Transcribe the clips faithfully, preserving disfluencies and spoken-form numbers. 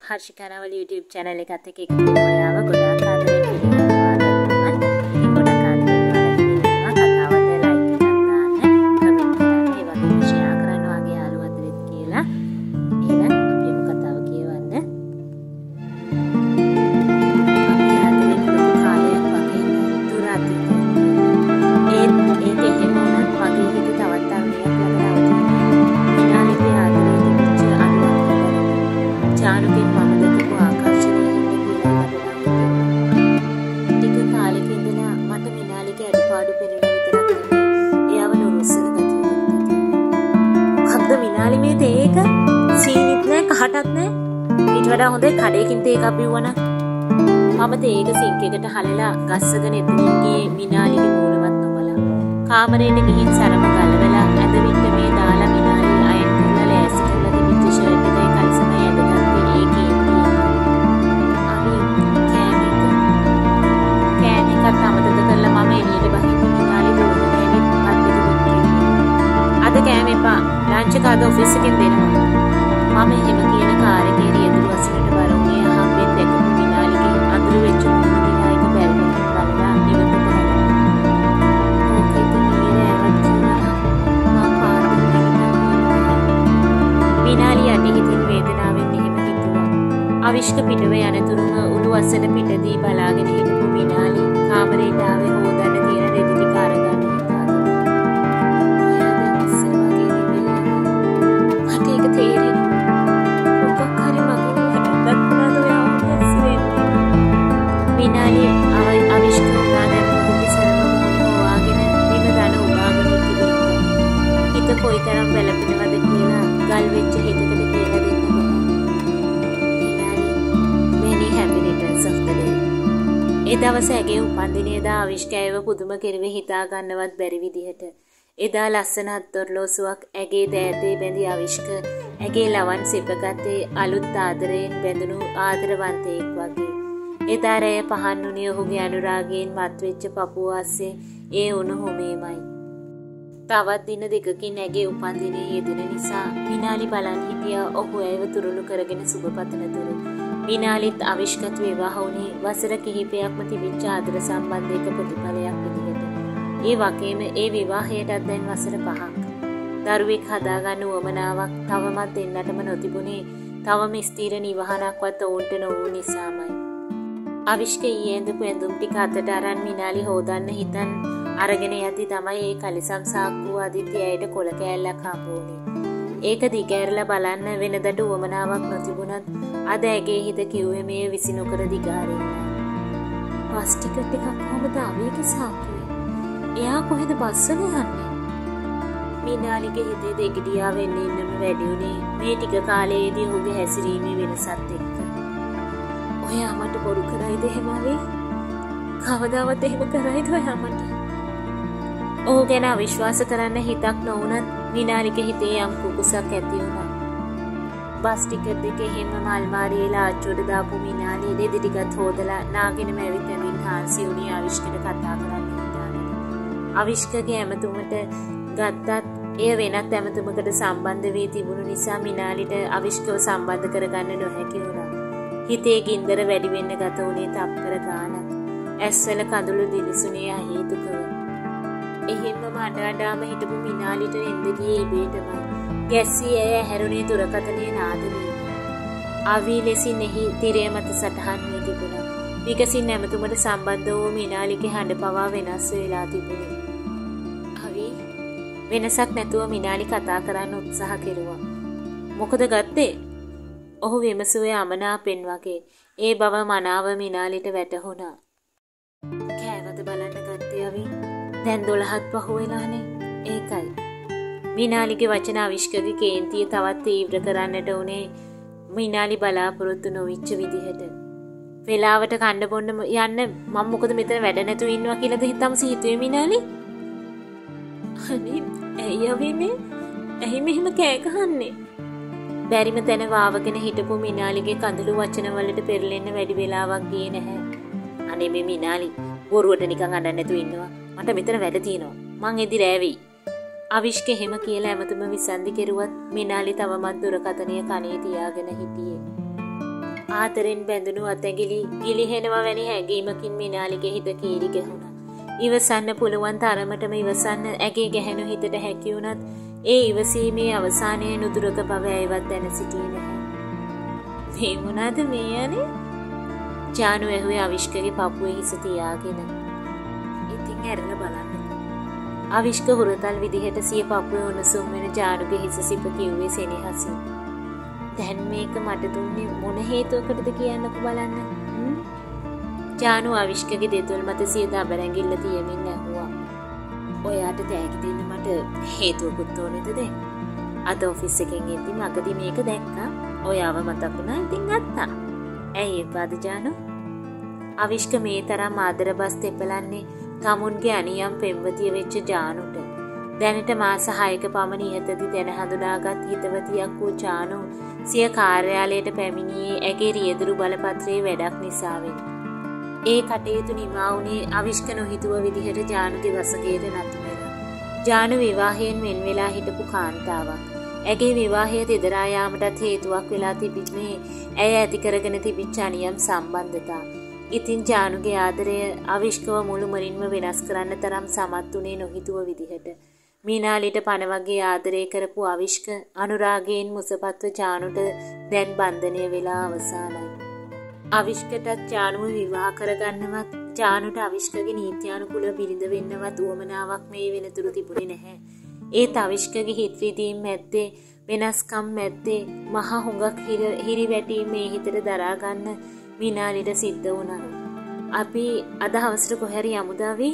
හර්ෂිකානවල YouTube channel එකත් එක්ක එකතු වෙලා ඔයාව ගොඩාක් ආදරෙන් පිළිගන්නවා ගන්නවා. ඉතින් ගොඩාක් ආදරෙන් ඔයාලා පිළිගන්නවා. කතාවට like එකක් දාන්න, comment කරන්න, ඒ වගේම share කරන්න වගේ යාළුවෝ අතරෙත් කියලා. එහෙනම් අපි යමු කතාව කියවන්න. අපි ආදරෙන් ලොකු කාලයක් වගේ දුර අතීතයක්. ඒත් ඒක එහෙම වුණත් මගේ හිතේ තවත් අරමුණක් ළඟ නවතිනවා. මිනාලිගේ ආදරේ තිබිච්ච අනුවක් චාරුකින් මම දැකපු ආකර්ෂණය හින්දා කියලා හිතනවා. ටික කාලෙක ඉඳලා මට මිනාලිගේ අඩපාඩු පෙනෙන විතරක් නෙමෙයි එයාව නොරුස්සන ගතියක් තියෙනවා. මොකද්ද මිනාලි මේ තේක? සීනිත් නෑ කහටත් නෑ. ඊට වඩා හොඳයි කඩේකින් තේකක් බිව්වනම්. මම තේක සිංක් එකට හලලා ගස්සගෙන එතනින් ගියේ මිනාලිගේ මූණවත් නොබලා. කාමරේට ගිහින් සරම ගලවලා ඇඳවිට මේ දාලා මිනාලි අයන් කරලා ලෑස්ති කරලා තිබිච්ච ෂර්ට් එකයි කලිසමයි ඇඳගත්තා. අමතක කරලා මම එළියට බහින්න මිනාලි දුවගෙන ඇවිත් පද්දට දුන්නා. අද කෑම එපා. ලන්ච් එක අද ඔෆිස් එකෙන් දෙනවා. මම එහෙම කියන කාර් එකේ රියදුරු වසරට බර වුණේ අහම්බෙන් දැකපු මිනාලිගේ අඳුරු වෙච්ච මුහුණ දිහා එක බැලුවකින් බලලා ඉවත කරලා. ඕකේ තුනීර ඇවත් කියලා මම පාරට නැගිටිනවා. මිනාලි යටි හිතින් වේදනාවෙන් එහෙම හිතුවා. අවිෂ්ක පිටව යනතුරුම උළු වසන පිටදී බලාගෙන හිටපු මිනාලි කාමරේට ආවේ හොදන්න තියෙන රෙදි ටික අරගන්න හිතාගෙන. ඔයා දැන් ඉස්සර වගේ නෙවෙයි. මට ඒක තේරෙනවා. මොකක් හරි මගේ හටක් වුණාද ඔයා ඇස්සිරෙන්නේ. මිනාලි අවයි අවිෂ්ක උනා දැන් මොකද සරම මොහොන හොවාගෙන බිම දන උබාගෙන ඉතිරිලා. හිත කොයිතරම් වැළපෙනවද කියලා ගල් වෙච්ච හිතකට කියලා දෙන්න බෑ. මිනාලි many happy returns of the day. ඒ දවස ඇගේ උපන්දිනේදා අවිෂ්කයව පුදුම කෙරුවේ හිතා ගන්නවත් බැරි විදිහට. එදා ලස්සන හත්ොරලෝසුවක් ඇගේ දෑතේ බැඳි අවිෂ්ක ඇගේ ලවන් සිපගත්තේ අලුත් ආදරයෙන් බැඳුණු ආදරවන්තයෙක් වගේ. එදා රැය පහන් වුණේ ඔහුගේ අනුරාගයෙන් මත්වෙච්ච පපුව අස්සේ ඒ උණුහුමේමයි. තවත් දින දෙකකින් ඇගේ උපන්දිනේ යෙදෙන නිසා මිනාලි බලන් හිටියා ඔහු ඇයව තුරුළු කරගෙන සුබපතන තුරු. මිනාලිත් අවිෂ්කත් විවාහ වුණේ වසර කිහිපයක්ම තිබිච්ච ආදර සම්බන්ධයක ප්‍රතිඵලයක් විදිහට. ඒ වගේම ඒ විවාහයටත් දැන් වසර පහක්. දරුවෙක් හදාගන්න උවමනාවක් තවමත් දෙන්නටම නොතිබුණේ තවම ස්ථීර නිවහනක්වත් ඔවුන්ට නොවූ නිසාමයි. අවිෂ්ක ඊයේ ඇඳපු ඇඳුම් ටික අතට අරන් මිනාලි හොදන්න හිතන් අරගෙන යද්දි තමයි ඒ කලිසම් සාක්කුව අදිත්‍ය ඇයට කොළ කෑල්ලක් හම්බ වුණේ. ඒක දිගෑරලා බලන්න වෙනදට උවමනාවක් නොතිබුණත් අද ඇගේ හිත කිව්වේ මේ විසි නොකර දිගාරින්න. බස් ටිකට් එකක් කොහොමද ආවේගේ සාක්කුවේ? එයා කොහෙද බස්සල යන්නේ? මිනාලිගේ හිතේ දෙගිඩියා වෙන්න ඉන්නම වැඩි උනේ මේ ටික කාලයේදී ඔහුගේ හැසිරීමේ වෙනසත් එක්ක. ඔයා මට බොරු කරයිද එහෙම වෙයි? කවදාවත් එහෙම කරයිද ඔයා මට? ඔහු ගැන අවිශ්වාස කරන්න හිතක් නොවුනත් මිනාලිගේ හිතේ යම් කුකුසක් ඇති වුණා. බස් ටිකට් එකේ හැම මල්මාරියේ ලාච්චුවට දාපු මිනාලි දෙදි ටිකත් හොදලා නාගෙනම ඇවිත් ඇඳින් හාන්සි උණී අවිෂ්කට කතා කරන්න හිතාගෙන. අවිෂ්කගේ ඇමතුමට ගත්තත් එය වෙනත් ඇමතුමකට සම්බන්ධ වී තිබුණු නිසා මිනාලිට අවිෂ්කව සම්බන්ධ කරගන්න නොහැකි වුණා. හිතේ ගින්දර වැඩි වෙන්න ගත වුණේ තප්පර ගානක්. ඇස්වල කඳුළු දිලිසුනේ අහේතුකව. එහෙම්ම මඩාඩාම හිටපු මිනාලිට එන්න ගියේ ඉබේටමයි. ගැස්සී ඇය හැරුණේ දුරකථනයේ නාදවීම. අවී ලෙසින් එහි තිරය මත සටහන් වී තිබුණා. විකසින් ඇමතුමට සම්බන්ධ වූ මිනාලිගේ හඬ පවා වෙනස් වෙලා තිබුණේ. අවී වෙනසක් නැතුව මිනාලි කතා කරන්න උත්සාහ කෙරුවා. මොකද ගත්තේ? ඔහු විමසුවේ අමනාපෙන් වගේ. ඒ බව මනාව මිනාලිට වැටහුණා. කෑවද බලන්න ගත්තේ අවී? දැන් දොළහත් පහ වෙලානේ. ඒකයි. මිනාලිගේ වචන අවිෂ්කගේ කේන්තිය තවත් තීව්‍ර කරන්නට උනේ මිනාලි බලාපොරොත්තු නොවිච්ච විදිහට. වෙලාවට කන්න බොන්න යන්න මම මොකද මෙතන වැඩ නැතුව ඉන්නවා කියලාද හිතම සිහිතුවේ මිනාලි? අනේ ඇයි යවෙන්නේ? ඇයි මෙහෙම කෑ ගහන්නේ? බැරිම තැන වාවගෙන හිටපු මිනාලිගේ කඳුළු වචන වලට පෙරලෙන්න වැඩි වෙලාවක් ගියේ නැහැ. අනේ මේ මිනාලි බොරුවට නිකන් අඬන්න නැතුව ඉන්නවා. මට මෙතන වැඩ තියෙනවා. මං එදි රෑවි. අවිෂ්ක එහෙම කියලා ඇමතුම විසන්දි කෙරුවත් මිනාලි තවමත් දුරකථනය කනේ තියාගෙන හිටියේ. ආතරෙන් බැඳුණු අතැගිලි ගිලිහෙනවා වැනි හැඟීමකින් මිනාලිගේ හිත කීරි ගැහුණා. ඉවසන්න පුළුවන් තරමටම ඉවසන්න ඇගේ ගැහෙනු හිතට හැකි වුණත් ඒ ඉවසීමේ අවසානයේ නුදුරක බව ඇයවත් දැන සිටියේ නැහැ. මේ මොනවාද මේ යන්නේ? ජානු ඇහුවේ අවිෂ්කගේ පපුවේ හිස තියාගෙන. ඉතින් ඇරලා බලන්නකෝ. අවිෂ්ක හුරතල් විදිහට සිය පපුවේ උණුසුම් වෙන ජානුගේ හිස සිප කිව්වේ සෙනෙහසින්. දැන් මේක මට දුන්නේ මොන හේතුවකටද කියන්නකෝ බලන්න. ජානු අවිෂ්කගේ දෙතුල් මත සිය දබරැඟිල්ල තියමින් ඇහුවා. ඔයාට තෑගි දෙන්න මට හේතුවකුත් ඕනේද දැන්? අද ඔෆිස් එකෙන් එද්දි මගදී මේක දැක්කා. ඔයාව මතක් වුණා ඉතින් ගත්තා. ඇයි එපාද ජානු? අවිෂ්ක මේ තරම් ආදර බස් තෙපලන්නේ තමුන්ගේ අනියම් පෙම්වතිය වෙච්ච ජානුට. දැනට මාස හයක පමණ ඉහතදී දැන හඳුනාගත් හිතවතියක් වූ ජානු සිය කාර්යාලයට පැමිණියේ ඇගේ රියදුරු බලපත්‍රයේ වැඩක් නිසාවෙන්. ඒ කටයුතු නිමා වුණේ අවිෂ්ක නොහිතුව විදිහට ජානුගේ වසඟයට නතු වෙලා. ජානු විවාහයෙන් වෙන් වෙලා හිටපු කාන්තාවක්. ඇගේ විවාහය දෙදරා යාමටත් හේතුවක් වෙලා තිබෙන්නේ ඇය ඇති කරගෙන තිබිච්ච අනියම් සම්බන්ධතා. ඉතින් ජානුගේ ආදරය අවිෂ්කව මුළුමනින්ම වෙනස් කරන්න තරම් සමත් උනේ නොහිතුව විදිහට. මීනාලිට පණ වගේ ආදරය කරපු අවිෂ්ක අනුරාගයෙන් මුසපත්ව ජානුට දැන් බන්ධනය වෙලා අවසానයි. අවිෂ්කටත් ජානුව විවාහ කරගන්නවත් ජානුට අවිෂ්කගේ නීත්‍යානුකූල බිරිඳ වෙන්නවත් උවමනාවක් මේ වෙනතුරු තිබුණේ නැහැ. ඒත් අවිෂ්කගේ හිත රිදීම් මැද්දේ වෙනස්කම් මැද්දේ මහ හුඟක් හිරිවැටීම් මේ හිතට දරා ගන්න මීනාලිට සිද්ධ වුණා. අපි අද හවසට කොහරි යමුද අවි?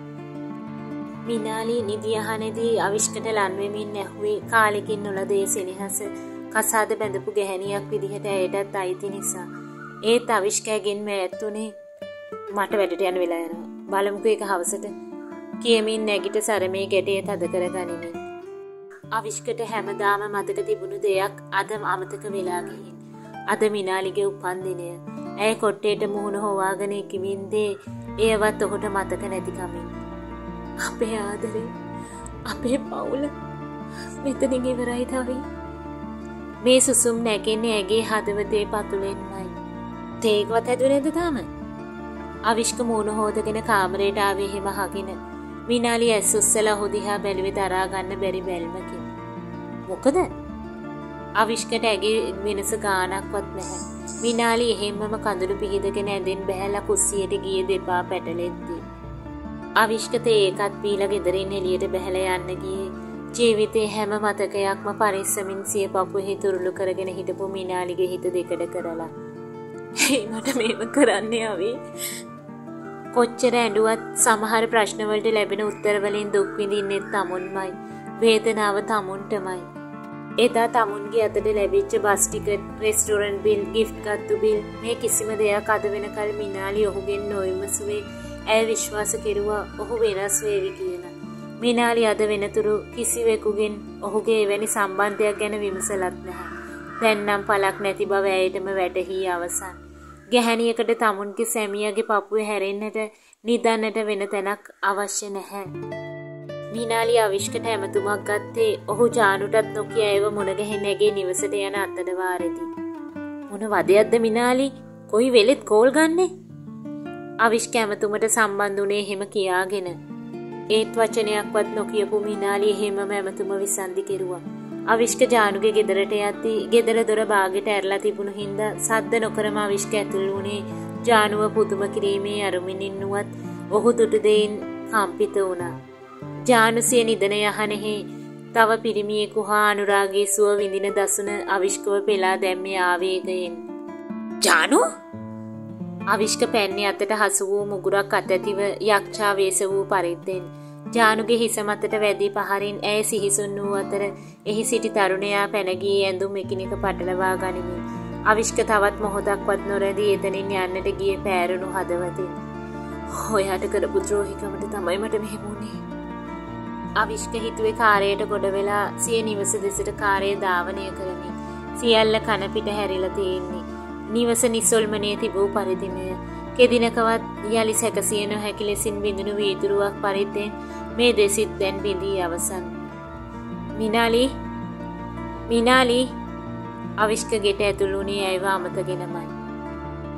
මීනාලි නිදියහනේදී අවිෂ්කට ලන් වෙමින් ඇහුවේ කාලෙකින් නොලදේ සෙනෙහස කසාද බැඳපු ගැහණියක් විදිහට ඇයටත් අයිති නිසා. ඒත් අවිෂ්කයෙන් මෑත්තුනේ මට වැඩට යන වෙලා යනවා. බලමුකෝ ඒක හවසට කියමින් නැගිට සරමේ ගැටේ තද කරගනිමින්. අවිෂ්කට හැමදාම මතක තිබුණු දෙයක් අද අමතක වෙලා ගිහින්. අද මිනාලිගේ උපන්දිනය. ඇය කොට්ටේට මුහුණ හොවාගෙන කිමින්දේ ඒවත් ඔහුට මතක නැති කමින්. අපේ ආදරේ අපේ පවුල මෙතනින් ඉවරයි තවි. මේ සුසුම් නැගෙන්නේ ඇගේ හදවතේ පතුලෙන්මයි. තේකවත් හැදුවේ නැද්ද තාම? අවිෂ්ක මූණ හොදගෙන කාමරයට ආවේ හිම හකින. මිනාලි ඇස් උස්සලා ඔහු දිහා බැලුවේ දරා ගන්න බැරි බැල්මකින්. මොකද? අවිෂ්කට ඇගේ වෙනස ගානක්වත් නැහැ. මිනාලි එහෙම්මම කඳුළු පිහිදගෙන ඇඳෙන් බැහැලා කුස්සියට ගියේ දෙපා පැටලෙද්දී. අවිෂ්කත ඒකත් පීලා ගෙදරින් එළියට බැහැලා යන්න ගියේ. ජීවිතේ හැම මතකයක්ම පරිස්සමින් සිය පපුවේ තුරුළු කරගෙන හිටපු මිනාලිගේ හිත දෙකඩ කරලා. "හේ මට මේව කරන්නේ අවි." කොච්චර ඇඬුවත් සමහර ප්‍රශ්න වලට ලැබෙන උත්තර වලින් දුක් විඳින්නේ තමුන්මයි. වේදනාව තමුන්ටමයි. එදා තමුන්ගේ අතට ලැබිච්ච bus ticket, restaurant bill, gift ගත්තු බිල් මේ කිසිම දෙයක් අද වෙනකල් මිනාලි ඔහුගෙන් නොවිමසුවේ. ඇය විශ්වාස කෙරුවා ඔහු වෙනස් වේවි කියලා. මිනාලි අද වෙනතුරු කිසිවෙකුගෙන් ඔහුගේ එවැනි සම්බන්ධයක් ගැන විමසලත් නැහැ. දැන් නම් පළක් නැති බව ඇයටම වැටහි අවසන්. ගැහණියකට තමුන්ගේ සැමියාගේ පපුවේ හැරෙන්නට නිදන්නට වෙන තැනක් අවශ්‍ය නැහැ. මීනාලි අවිෂ්කට හැමතුමක් ගත්තේ ඔහු ජානුටත් නොකිය ඒව මුණ ගැහෙන ඇගේ නිවසට යන අතර වාරෙදී. මොන වදයක්ද මිනාලි? කොයි වෙලෙත් කෝල් ගන්නෙ? අවිෂ්ක හැමතුමට සම්බන්ධ උනේ එහෙම කියාගෙන. ඒත් වචනයක්වත් නොකියපු මිනාලි එහෙමම හැමතුම විසන්දි කෙරුවා. අවිෂ්ක ජානුගේ ගෙදරට යද්දී ගෙදර දොර බාගෙට ඇරලා තිබුණු හින්දා සද්ද නොකරම අවිෂ්ක ඇතුළු වුණේ ජානුව පුදුම කිරීමේ අරුමින් ඉන්නුවත් ඔහු දුටු දෙයින් කම්පිත වුණා. ජානුසිය නිදන යහනෙහි තව පිරිමියෙකු හා අනුරාගී සුව විඳින දසුන අවිෂ්කව පෙලා දැම්මේ ආවේගයෙන්. "ජානු!" අවිෂ්ක පැන්නේ අතට හසු වූ මුගුරක් අතැතිව යක්ෂා වේස වූ පරිද්දෙන් ජානුගේ හිස මතට වැදී පහරින් ඇය සිහිසුන් වූ අතර එහි සිටි තරුණයා පැන ගියේ ඇඳුම් එකිනෙක පටලවා ගනිමින්. අවිෂ්ක තවත් මොහොතක්වත් නොරැඳී එතනින් යන්නට ගියේ පෑරුණු හදවතින්. "ඔයාට කරපු ද්‍රෝහිකමට තමයි මට මෙහෙම වුනේ." අවිෂ්ක හිතුවේ කාරයට ගොඩ වෙලා සිය නිවස දෙසට කාරය ධාවනය කරමින් සියල්ල කන පිට හැරිලා තියෙන්නේ. නිවස නිසල්මනේ තිබූ පරිදිමය. කෙදිනකවත් යලි සැකසිය නොහැකි ලෙසින් බිඳුණු වීදුරුවක් පරිද්දෙන් මේ දෙසිත් දැන් බිඳී අවසන්. "මිනාලි මිනාලි" අවිෂ්ක ගෙට ඇතුළුනේ ඇයව අමතගෙනමයි.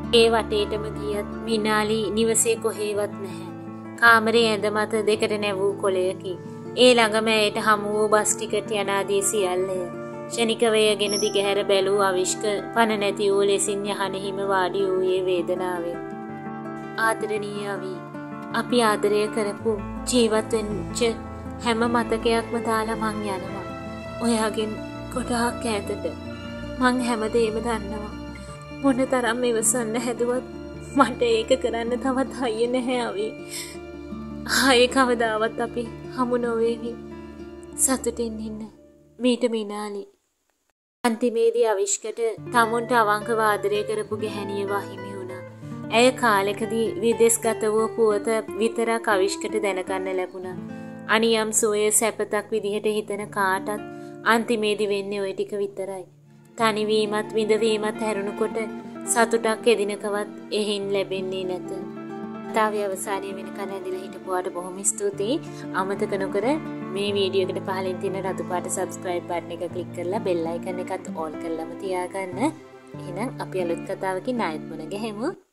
ඒ වටේටම ගියත් මිනාලි නිවසේ කොහෙවත් නැහැ. කාමරේ ඇඳ මත දෙකට නැවූ කොළයකි. ඒ ළඟම ඇයට හමු වූ බස් ටිකට් යනාදී සියල්ලය. ක්ෂණික වේගෙන දිගහැර බැලූ අවිෂ්ක පණ නැති වූ ලෙසින් යහනෙහිම වාඩි වූයේ වේදනාවෙන්. ආදරණීය අවි, අපි ආදරය කරපු ජීවත් වෙච්ච හැම මතකයක්ම දාලා මං යනවා. ඔයාගෙන් ගොඩාක් ඈතට. මං හැමදේම දන්නවා. මොන තරම් ඉවසන්න හැදුවත් මට ඒක කරන්න තවත් හයිය නැහැ අවි. ආයේ කවදාවත් අපි හමු නොවේවි. සතුටින් ඉන්න. මීට මිනාලි. අන්තිමේදී අවිෂ්කට තමුන්ට අවංකව ආදරය කරපු ගැහැණිය වහිමි වුණා. ඇය කාලෙකදී විදේශගත වූ පුවත විතරක් අවිෂ්කට දැනගන්න ලැබුණා. අනියම් සෝයේ සැපතක් විදිහට හිතන කාටත් අන්තිමේදී වෙන්නේ ওই ටික විතරයි. තනිවීමත් විඳවීමත් හැරුණකොට සතුටක් එදිනකවත් එහෙන් ලැබෙන්නේ නැත. තාවිය අවසානයේ වෙනකන් ඇඳිලා හිටපුවාට බොහොම ස්තුතියි. අමතක නොකර මේ වීඩියෝ එකට පහලින් තියෙන රතු පාට subscribe button එක click කරලා bell icon එකත් on කරලාම තියාගන්න. එහෙනම් අපි අලුත් කතාවකින් ආයෙත් මුණ ගැහෙමු.